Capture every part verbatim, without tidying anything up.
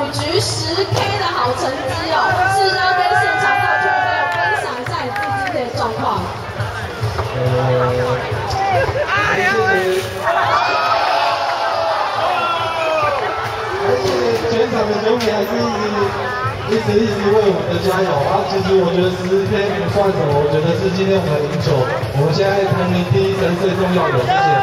局十 K 的好成绩哦，是要跟现场的球朋友分享一下你自己今天的状况。 呃，谢谢。全场的球迷还是一直一直一直为我们加油啊！其实我觉得十 K 不算什么，我觉得是今天我们赢球，我们现在排名第一才是最重要的，谢谢。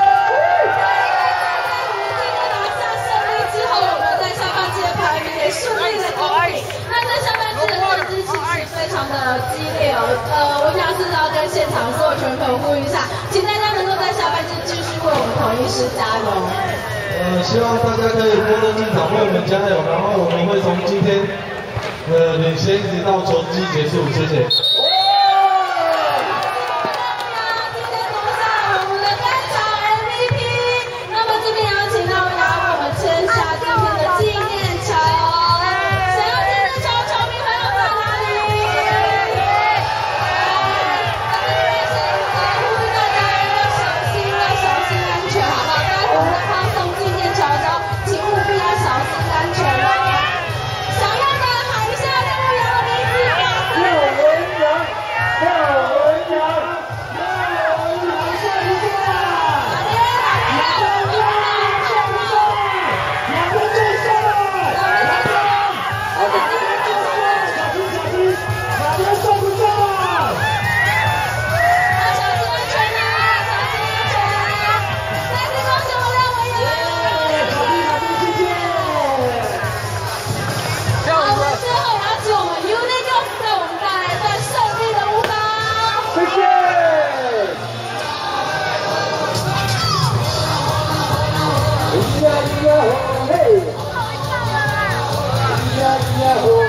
顺利的公平，那在下半季的认知其实非常的激烈哦。呃，我想是要跟现场所有球迷朋友呼吁一下，请大家能够在下半季继续为我们统一狮加油。呃，希望大家可以多多进场为我们加油，然后我们会从今天呃领先一直到球季结束，谢谢。 Yeah.